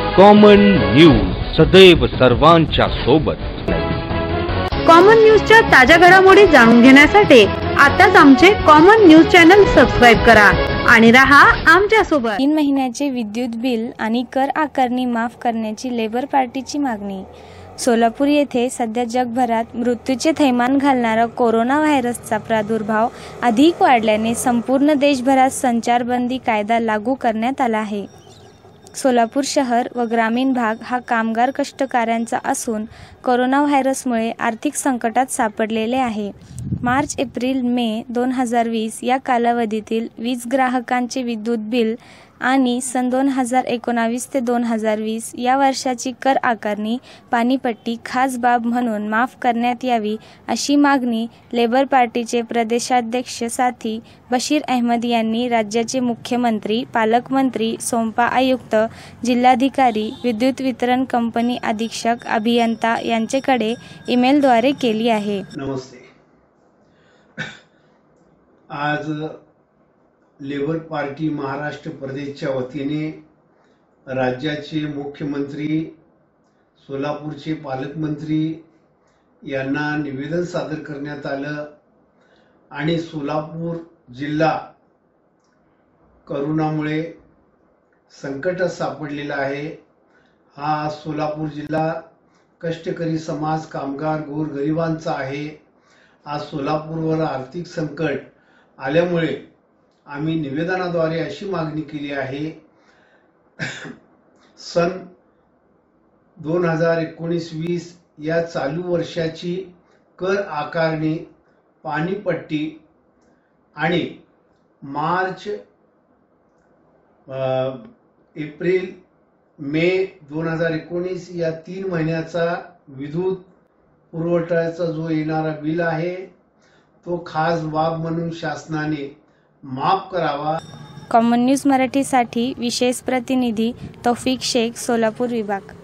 Common news सदैव सर्वांच्या सोबत। कॉमन न्यूजच्या ताज्या घडामोडी जाणून घेण्यासाठी आताच आमचे कॉमन न्यूज चॅनल सबस्क्राइब करा आणि रहा आमच्या सोबत। 3 महिन्याचे विद्युत बिल आणि कर आकारणी माफ करण्याची लेबर पार्टीची मागणी। सोलापूर येथे सध्या जगभरात मृत्यूचे थैमान घालणारा कोरोना व्हायरसचा प्रादुर्भाव अधिक वाढल्याने संपूर्ण देशभरात संचारबंदी कायदा लागू करण्यात आला आहे। सोलापूर शहर व ग्रामीण भाग हा कामगार कष्टकऱ्यांचा असून कोरोना व्हायरसमुळे आर्थिक संकटात सापडलेले आहे। मार्च, एप्रिल, मे 2020 या कालावधीतील वीज ग्राहकांचे विद्युत बिल आणि सन 2019 ते 2020 या वर्षाची कर आकारणी पाणीपट्टी खास बाब म्हणून माफ करण्यात यावी अशी मागणी लेबर पार्टीचे प्रदेशाध्यक्ष साथी बशीर अहमद यांनी राज्याचे मुख्यमंत्री, पालकमंत्री, सोमपा आयुक्त, जिल्हाधिकारी, विद्युत वितरण कंपनी अधीक्षक, अभियंता यांच्याकडे ईमेलद्वारे केली आहे। नमस्ते। आज लेबर पार्टी महाराष्ट्र प्रदेशच्या वतीने राज्याचे मुख्यमंत्री, सोलापूरचे पालकमंत्री यांना निवेदन सादर करण्यात आलं आणि सोलापूर जिल्हा कोरोनामुळे संकटात सापडलेला आहे। हा सोलापूर जिल्हा कष्टकरी समाज, कामगार, गोरगरिबांचा आहे। आज सोलापूरवर आर्थिक संकट आल्यामुळे आम्ही निवेदनाद्वारे अशी मागणी केली आहे, सन 2019-20 या चालू वर्षाची कर आकारणी, पाणीपट्टी आणि मार्च, एप्रिल, मे 2019 या 3 महिन्याचा विद्युत पुरवठ्याचा जो येणारा बिल आहे तो खास बाब म्हणून शासनाने माफ करावा। कॉमन न्यूज मराठीसाठी विशेष प्रतिनिधी तौफिक शेख, सोलापूर विभाग।